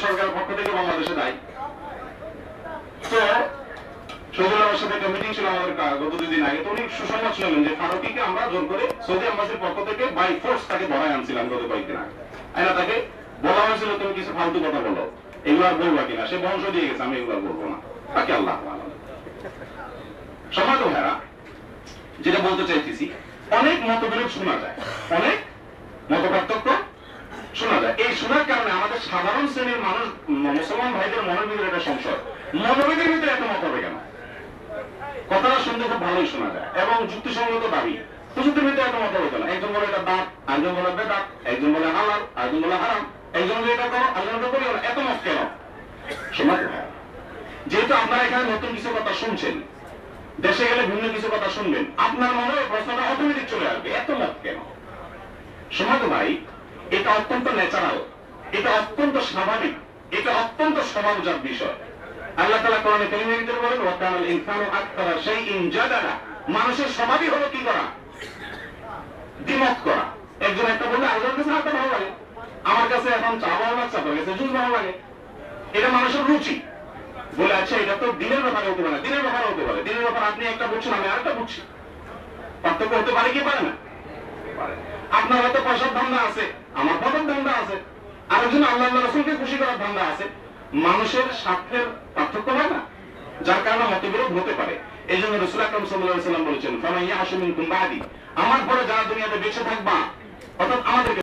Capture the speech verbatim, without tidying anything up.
সরকারের পক্ষ থেকে বাংলাদেশে দেয়। তো শহীদুল্লাহর সাথে একটা মিটিং ছিল আমাদের গত দুদিন আগে, তো উনি সুসংবাদ শুনলেন যে ফারুকিকে আমরা জোর করে সৌদি এম্বাসির পক্ষ থেকে বাই ফোর্স তাকে ধরায় আনছিলাম গত কয়েকদিন আগে। আইনা তাকে বলা হয়েছিল তুমি কিছু ফালতু কথা বলো, এগুলো আর বলবা কিনা, সে বংশ দিয়ে গেছে, আমি এগুলো আর বলবো না, বাকি আল্লাহ ভালো। সম্মানিত ভাইরা, যেটা বলতে চাইতেছি, অনেক মতবিরোধ শোনা যায়, অনেক মত পার্থক্য শোনা যায়। এই শোনার কারণে আমাদের সাধারণ শ্রেণীর মানুষ, মুসলমান ভাইদের মনের ভিতরে একটা সংশয়, মতভেদের ভিতরে এত মত হবে কেন? কথাটা শুনতে খুব ভালোই শোনা যায় এবং যুক্তিসঙ্গত দাবি, হুজুরদের ভিতরে এত মত হতো না। একজন বলে এটা দাঁত, একজন বলে বেদাত, একজন বলে হালাল, একজন বলে হারাম, একজন বলে এটা করো, একজন এটা করিও না, এত মত কেন? শোনাতে হয়। যেহেতু আপনারা এখানে নতুন কিছু কথা শুনছেন, দেশে গেলে ভিন্ন কিছু কথা শুনবেন, আপনার মনে প্রশ্নটা অটোমেটিক চলে আসবে, এত মত কেন? শোনাতে ভাই, এটা অত্যন্ত ন্যাচারাল, এটা অত্যন্ত স্বাভাবিক, এটা অত্যন্ত স্বভাবজাত বিষয়। আল্লাহ তাআলা কোরআনে কারীমের ভিতরে বলেন ওয়া কানাল ইনসানু আকতারা শাইইন জাদালা, মানুষের স্বভাবই হলো কি করা? দ্বিমত করা। একজন একটা বললে আরেকজনের কাছে আরেকটা ভালো লাগে, আমার কাছে এখন চা ভালো লাগছে, আপনার কাছে জুস ভালো লাগে, এটা মানুষের রুচি। বলে আচ্ছা এটা তো দিনের ব্যাপারে হতে পারে, দিনের ব্যাপারে হতে পারে, দিনের ব্যাপারে আপনি একটা বুঝছেন, আমি আরেকটা বুঝছি, পার্থক্য হতে পারে কি পারে না? আপনার হয়তো পয়সার ধান্দা আছে, আমার পদের ধান্দা আছে, আরেকজন আল্লাহ রাসূলকে খুশি করার ধান্দা আছে। মানুষের স্বার্থের পার্থক্য হয় না, যার কারণে মতবিরোধ হতে পারে। এই জন্য রাসূল আকরাম সাল্লাল্লাহু আলাইহি ওয়াসাল্লাম বলেছেন ফামান ইয়াশু মিনকুম বাদি, আমার পরে যারা দুনিয়াতে বেঁচে থাকবা, অর্থাৎ আমাদের